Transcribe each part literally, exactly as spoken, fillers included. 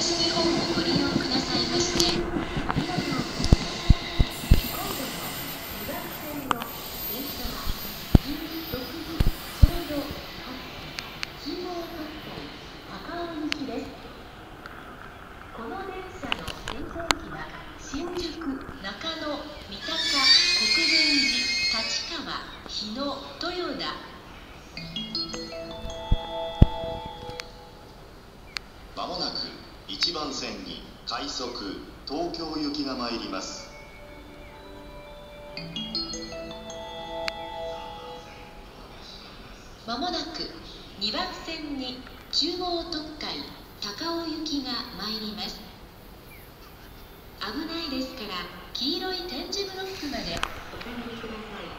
東日本をご利用くださいましてありがとうございます。今度のにばん線の電車はじゅうろくじちょうどはっぷん、中央特急高尾行きです。この電車の先頭駅は新宿、中野、三鷹、国分寺、立川、日野、豊田。 まもなくいちばん線に快速東京行きが参ります。 まもなくにばん線に中央特快高尾行きが参ります。危ないですから黄色い点字ブロックまでお下がりください。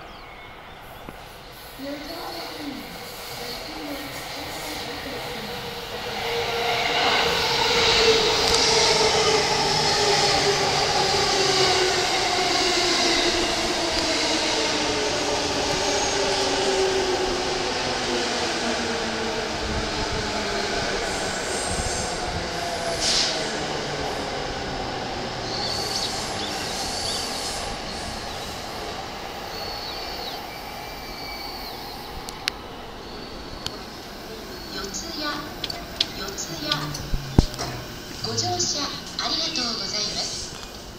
四谷、四谷、ご乗車ありがとうございます。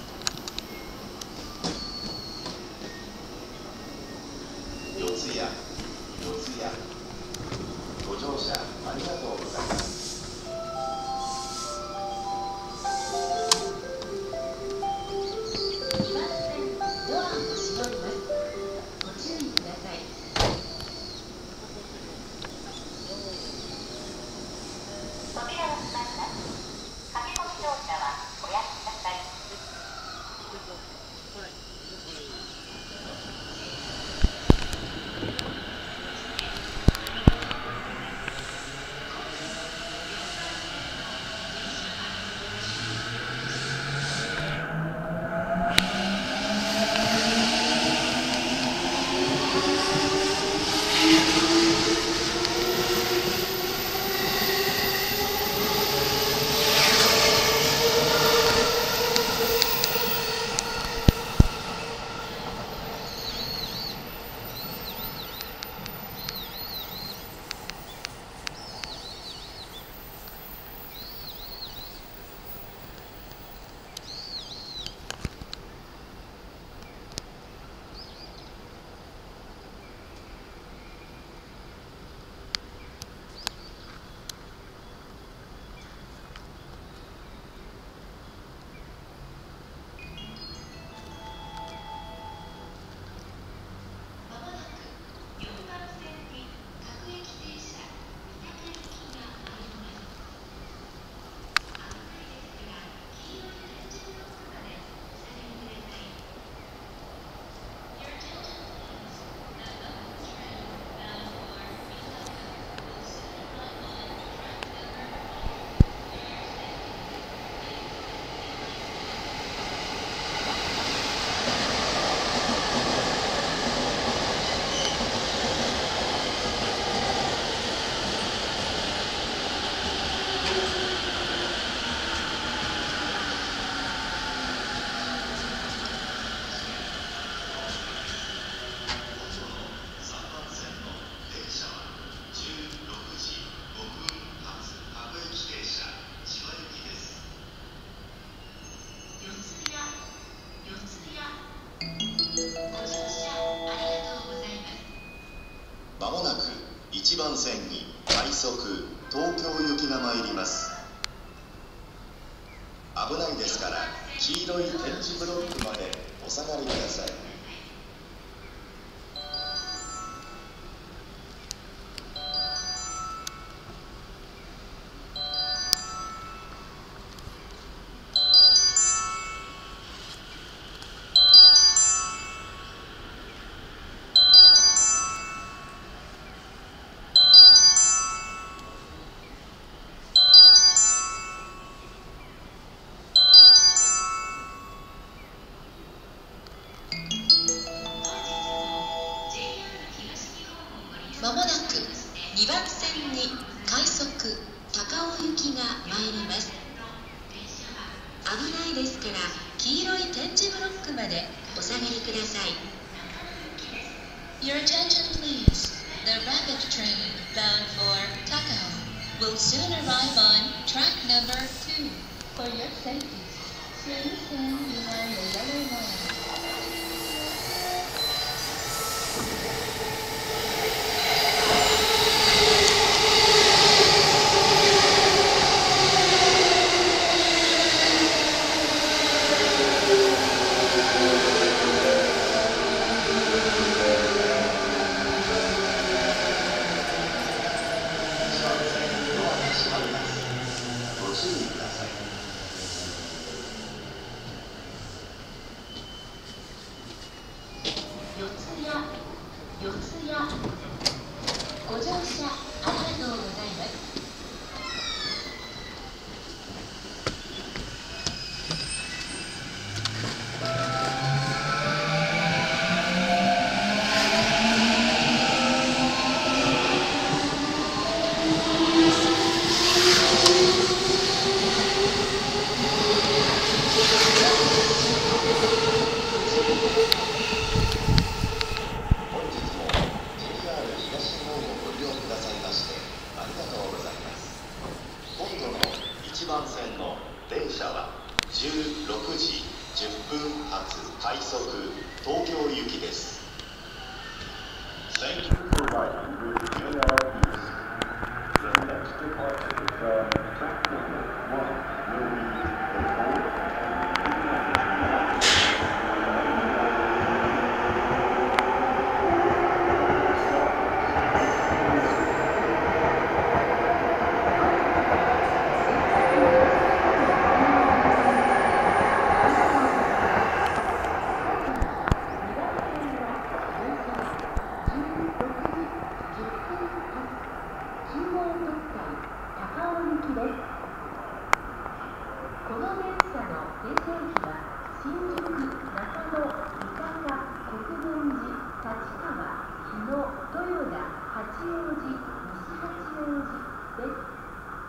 四谷、四谷、ご乗車ありがとうございます。 にばん線ドアを閉まります。ご注意ください。 扉を閉まります。駆け込み乗車はおやめください。 まもなくいちばん線に快速東京行きが参ります。危ないですから黄色い点字ブロックまでお下がりください。 まもなくにばん線に快速高尾行きが参ります。 危ないですから黄色い点字ブロックまでお下がりください。 Your attention please. The rapid train bound for Takao will soon arrive on track number two. For your safety, please stand behind the yellow line. ご乗車ありがとうございます。 いちばん線の電車はじゅうろくじじゅっぷん発快速東京行きです。Thank you for riding withジェイアール East. The next departure from track number one will be the four この電車の停車駅は新宿、中野、三鷹、国分寺、立川、日野、豊田、八王子、西八王子です。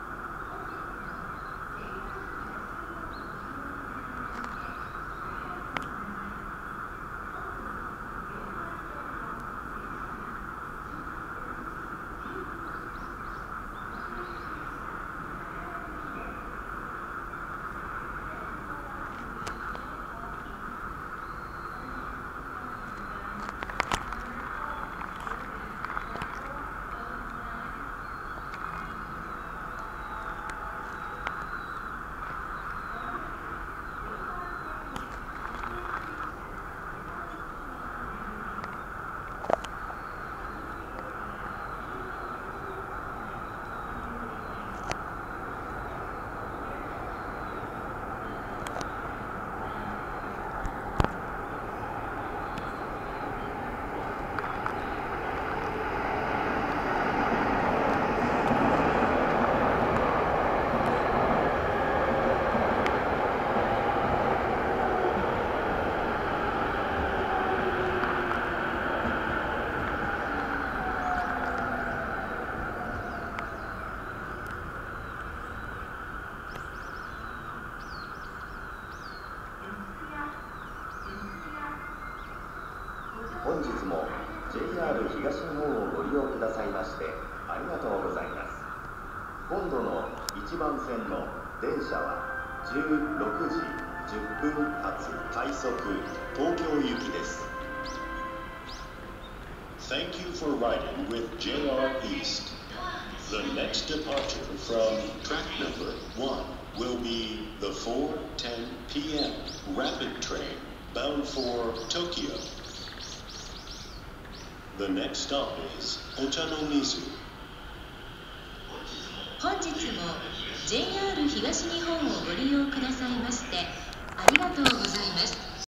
本日も ジェイアール 東日本をご利用くださいましてありがとうございます。今度のいちばん線の電車はじゅうろくじじゅっぷん発快速東京行きです。Thank you for riding with ジェイアール East. The next departure from track number one will be the four ten p m rapid train bound for Tokyo. The next stop is Ochanomizu. 本日も ジェイアール 東日本をご利用くださいましてありがとうございます。